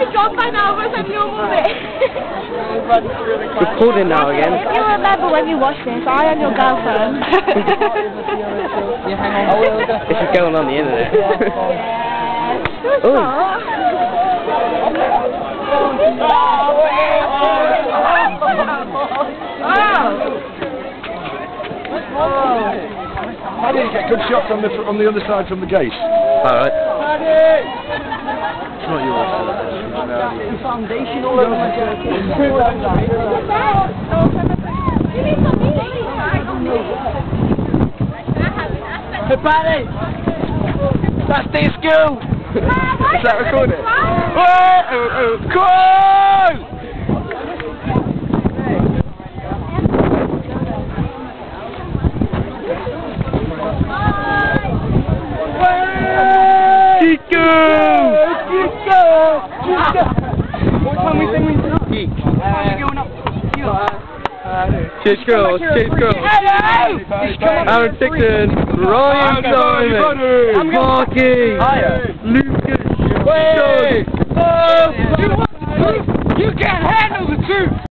gone by now, but I'm your mummy. Recording now again. If you remember when you watched this, I am your girlfriend. This is going on the internet. I didn't get good shots on the other side from the gate. Alright. It's not yours. The foundation all over my Hey, Patty! That's disco! Is that recorded? Cool! Disco! Disco! What time we sing tonight? Geek. Going up. Cheers girls, cheers girls. Aaron Dixon, Ryan Simon, Marky, Lucas, You can't handle the truth!